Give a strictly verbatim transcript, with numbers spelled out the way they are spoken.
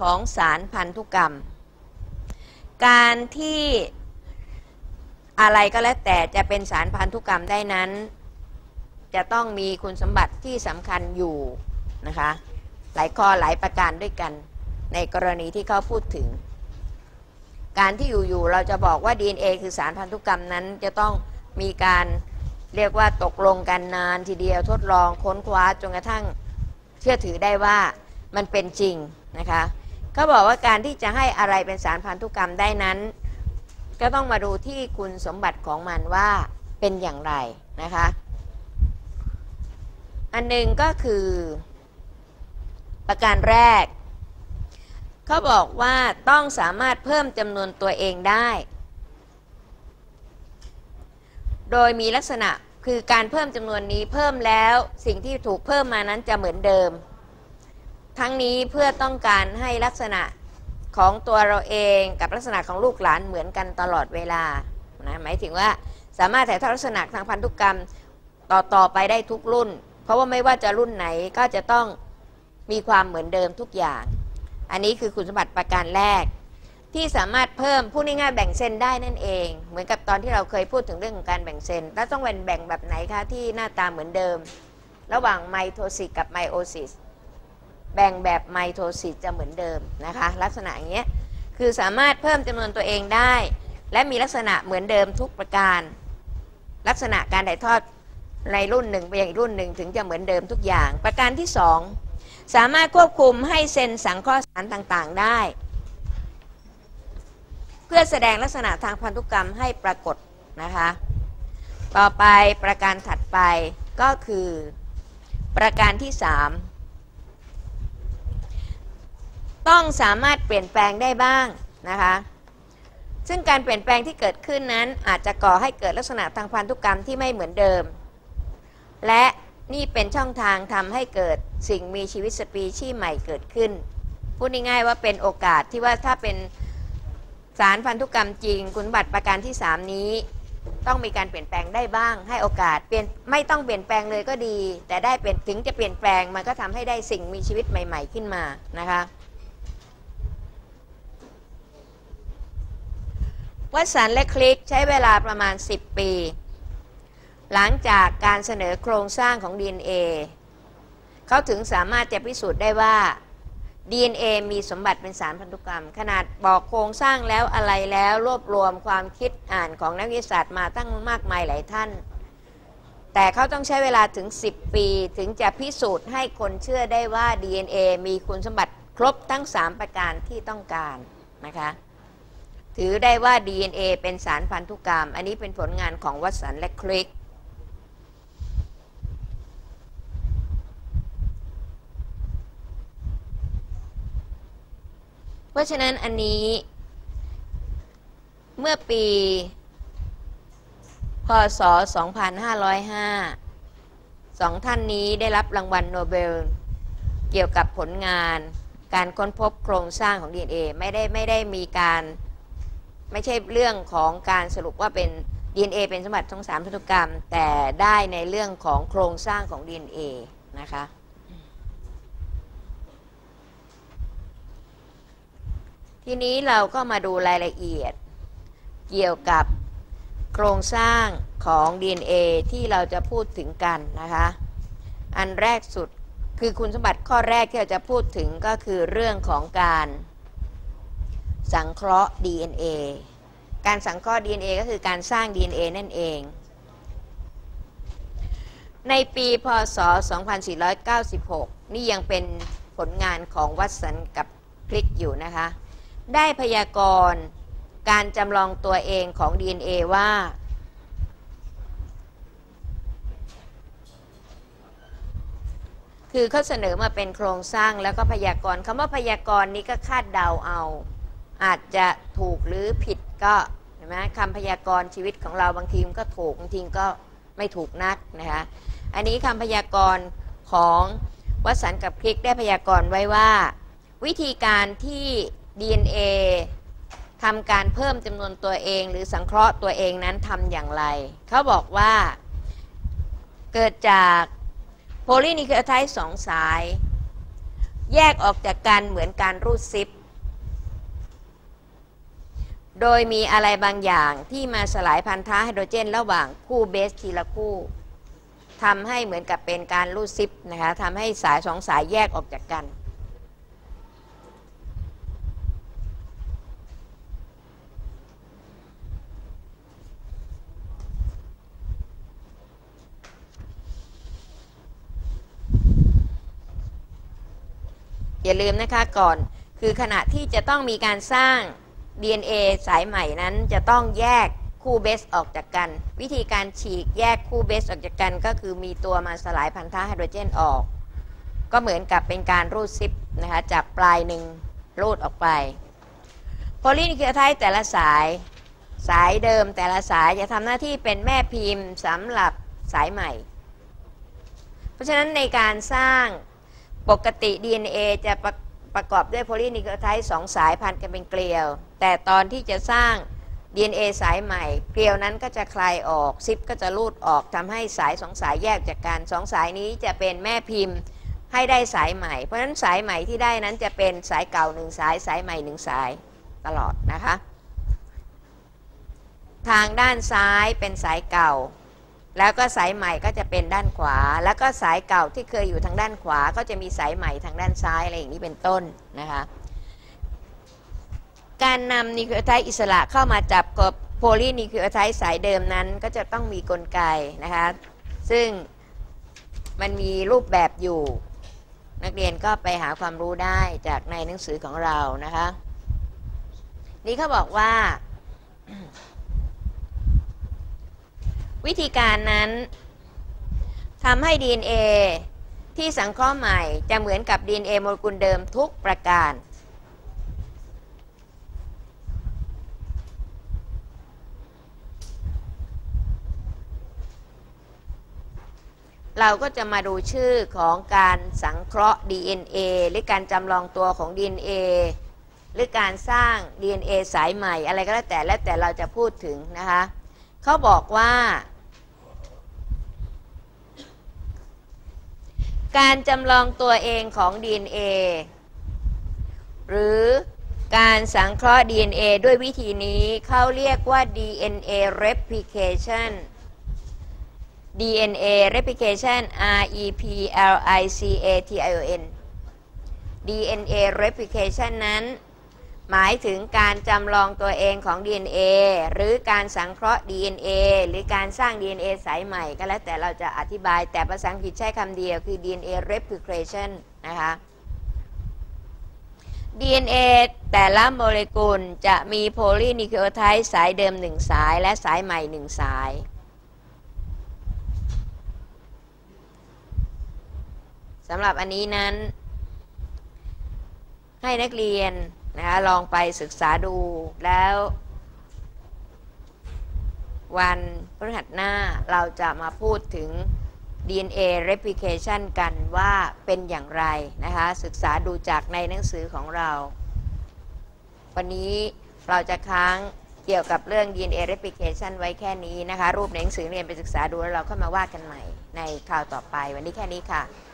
ของสารพันธุกรรมการที่อะไรก็แล้วแต่จะเป็นสารพันธุกรรมได้นั้นจะต้องมีคุณสมบัติที่สำคัญอยู่นะคะหลายข้อหลายประการด้วยกันในกรณีที่เขาพูดถึงการที่อยู่ๆเราจะบอกว่า ดี เอ็น เอ คือสารพันธุกรรมนั้นจะต้องมีการเรียกว่าตกลงกันนานทีเดียวทดลองค้นคว้าจนกระทั่งเชื่อถือได้ว่ามันเป็นจริงนะคะเขาบอกว่าการที่จะให้อะไรเป็นสารพันธุกรรมได้นั้นก็ต้องมาดูที่คุณสมบัติของมันว่าเป็นอย่างไรนะคะอันหนึ่งก็คือประการแรกเขาบอกว่าต้องสามารถเพิ่มจำนวนตัวเองได้โดยมีลักษณะคือการเพิ่มจำนวนนี้เพิ่มแล้วสิ่งที่ถูกเพิ่มมานั้นจะเหมือนเดิมทั้งนี้เพื่อต้องการให้ลักษณะของตัวเราเองกับลักษณะของลูกหลานเหมือนกันตลอดเวลานะหมายถึงว่าสามารถถ่ายทอดลักษณะทางพันธุกรรมต่อต่อไปได้ทุกรุ่นเพราะว่าไม่ว่าจะรุ่นไหนก็จะต้องมีความเหมือนเดิมทุกอย่างอันนี้คือคุณสมบัติประการแรกที่สามารถเพิ่มพูดง่ายๆแบ่งเซนได้นั่นเองเหมือนกับตอนที่เราเคยพูดถึงเรื่องของการแบ่งเซนแล้วต้องเป็นแบ่งแบบไหนคะที่หน้าตาเหมือนเดิมระหว่างไมโทซิสกับไมโอซิสแบ่งแบบไมโทซิสจะเหมือนเดิมนะคะลักษณะอย่างเงี้ยคือสามารถเพิ่มจำนวนตัวเองได้และมีลักษณะเหมือนเดิมทุกประการลักษณะการถ่ายทอดในรุ่นหนึ่งไปยังอีกรุ่นหนึ่งถึงจะเหมือนเดิมทุกอย่างประการที่สองสามารถควบคุมให้เซนสังเคราะห์สารต่างๆได้เพื่อแสดงลักษณะทางพันธุกรรมให้ปรากฏนะคะต่อไปประการถัดไปก็คือประการที่สามต้องสามารถเปลี่ยนแปลงได้บ้างนะคะซึ่งการเปลี่ยนแปลงที่เกิดขึ้นนั้นอาจจะก่อให้เกิดลักษณะทางพันธุกรรมที่ไม่เหมือนเดิมและนี่เป็นช่องทางทำให้เกิดสิ่งมีชีวิตสปีชีส์ใหม่เกิดขึ้นพูดง่ายๆว่าเป็นโอกาสที่ว่าถ้าเป็นสารพันธุกรรมจริงคุณสมบัติประการที่สามนี้ต้องมีการเปลี่ยนแปลงได้บ้างให้โอกาสเปลี่ยนไม่ต้องเปลี่ยนแปลงเลยก็ดีแต่ได้เป็นถึงจะเปลี่ยนแปลงมันก็ทำให้ได้สิ่งมีชีวิตใหม่ๆขึ้นมานะคะวัตสันและคลิกใช้เวลาประมาณสิบปีหลังจากการเสนอโครงสร้างของ ดี เอ็น เอ เขาถึงสามารถจะพิสูจน์ได้ว่า ดี เอ็น เอ มีสมบัติเป็นสารพันธุกรรมขนาดบอกโครงสร้างแล้วอะไรแล้วรวบรวมความคิดอ่านของนักวิทยาศาสตร์มาตั้งมากมายหลายท่านแต่เขาต้องใช้เวลาถึงสิบปีถึงจะพิสูจน์ให้คนเชื่อได้ว่า ดี เอ็น เอ มีคุณสมบัติครบทั้งสามประการที่ต้องการนะคะถือได้ว่า ดี เอ็น เอ เป็นสารพันธุกรรมอันนี้เป็นผลงานของวัตสันและคลิกเพราะฉะนั้นอันนี้เมื่อปีพ.ศ. สองพันห้าร้อยห้าสองท่านนี้ได้รับรางวัลโนเบลเกี่ยวกับผลงานการค้นพบโครงสร้างของ ดี เอ็น เอ ไม่ได้ไม่ได้มีการไม่ใช่เรื่องของการสรุปว่าเป็น ดี เอ็น เอ เป็นสมบัติของสารพันธุกรรมแต่ได้ในเรื่องของโครงสร้างของ ดี เอ็น เอ นะคะทีนี้เราก็มาดูรายละเอียดเกี่ยวกับโครงสร้างของ ดี เอ็น เอ ที่เราจะพูดถึงกันนะคะอันแรกสุดคือคุณสมบัติข้อแรกที่เราจะพูดถึงก็คือเรื่องของการสังเคราะห์ ดี เอ็น เอ การสังเคราะห์ ดี เอ็น เอ ก็คือการสร้าง ดี เอ็น เอ นั่นเองในปีพ.ศ. สองพันสี่ร้อยเก้าสิบหกนี่ยังเป็นผลงานของวัตสันกับคลิกอยู่นะคะได้พยากรณ์การจำลองตัวเองของ ดี เอ็น เอ ว่าคือเขาเสนอมาเป็นโครงสร้างแล้วก็พยากรณ์คำว่าพยากรณ์นี้ก็คาดเดาเอาอาจจะถูกหรือผิดก็เห็นไหมคำพยากรณ์ชีวิตของเราบางทีมันก็ถูกบางทีก็ไม่ถูกนักนะคะอันนี้คำพยากรณ์ของวัตสันกับคลิกได้พยากรณ์ไว้ว่าวิธีการที่ ดี เอ็น เอ ทำการเพิ่มจำนวนตัวเองหรือสังเคราะห์ตัวเองนั้นทำอย่างไรเขาบอกว่าเกิดจากโพลีนิวคลีโอไทด์สองสายแยกออกจากกันเหมือนการรูดซิปโดยมีอะไรบางอย่างที่มาสลายพันธะไฮโดรเจนระหว่างคู่เบสทีละคู่ทำให้เหมือนกับเป็นการรูดซิปนะคะทำให้สายสองสายแยกออกจากกันอย่าลืมนะคะก่อนคือขณะที่จะต้องมีการสร้าง ดี เอ็น เอ สายใหม่นั้นจะต้องแยกคู่เบสออกจากกันวิธีการฉีกแยกคู่เบสออกจากกันก็คือมีตัวมาสลายพันธะไฮโดรเจนออกก็เหมือนกับเป็นการรูดซิปนะคะจากปลายหนึ่งรูดออกไปโพลีนิวคลีโอไทด์แต่ละสายสายเดิมแต่ละสายจะทำหน้าที่เป็นแม่พิมพ์สำหรับสายใหม่เพราะฉะนั้นในการสร้างปกติ ดี เอ็น เอ จะประประกอบด้วยโพลีนิวคลีโอไทด์สองสายพันกันเป็นเกลียวแต่ตอนที่จะสร้าง ดี เอ็น เอ สายใหม่เกลียวนั้นก็จะคลายออกซิปก็จะรูดออกทำให้สายสองสายแยกจากกันสองสายนี้จะเป็นแม่พิมพ์ให้ได้สายใหม่เพราะฉะนั้นสายใหม่ที่ได้นั้นจะเป็นสายเก่าหนึ่งสายสายใหม่หนึ่งสายตลอดนะคะทางด้านซ้ายเป็นสายเก่าแล้วก็สายใหม่ก็จะเป็นด้านขวาแล้วก็สายเก่าที่เคยอยู่ทางด้านขวาก็จะมีสายใหม่ทางด้านซ้ายอะไรอย่างนี้เป็นต้นนะคะการนำนิวคลีโอไทด์อิสระเข้ามาจับกับโพลีนิวคลีโอไทด์สายเดิมนั้นก็จะต้องมีกลไกนะคะซึ่งมันมีรูปแบบอยู่นักเรียนก็ไปหาความรู้ได้จากในหนังสือของเรานะคะนี่เขาบอกว่าวิธีการนั้นทำให้ ดี เอ็น เอ ที่สังเคราะห์ใหม่จะเหมือนกับ ดี เอ็น เอ โมเลกุลเดิมทุกประการเราก็จะมาดูชื่อของการสังเคราะห์ ดี เอ็น เอ หรือการจำลองตัวของ ดี เอ็น เอ หรือการสร้าง ดี เอ็น เอ สายใหม่อะไรก็แล้วแต่แล้วแต่เราจะพูดถึงนะคะเขาบอกว่าการจำลองตัวเองของ ดี เอ็น เอ หรือการสังเคราะห์ ดี เอ็น เอ ด้วยวิธีนี้เขาเรียกว่า ดี เอ็น เอ replication ดี เอ็น เอ replication R E P L I C A T I O N ดี เอ็น เอ replication นั้นหมายถึงการจำลองตัวเองของ ดี เอ็น เอ หรือการสังเคราะห์ ดี เอ็น เอ หรือการสร้าง ดี เอ็น เอ สายใหม่ก็แล้วแต่เราจะอธิบายแต่ภาษาอังกฤษใช้คำเดียวคือ ดี เอ็น เอ replication นะคะ ดี เอ็น เอ แต่ละโมเลกุลจะมีโพลีนิวคลีโอไทด์สายเดิมหนึ่งสายและสายใหม่หนึ่งสายสำหรับอันนี้นั้นให้นักเรียนนะคะลองไปศึกษาดูแล้ววันพฤหัสหน้าเราจะมาพูดถึง ดี เอ็น เอ replication กันว่าเป็นอย่างไรนะคะศึกษาดูจากในหนังสือของเราวันนี้เราจะค้างเกี่ยวกับเรื่อง ดี เอ็น เอ replication ไว้แค่นี้นะคะรูปในหนังสือเรียนไปศึกษาดูแล้วเราเข้ามาว่ากันใหม่ในคราวต่อไปวันนี้แค่นี้ค่ะ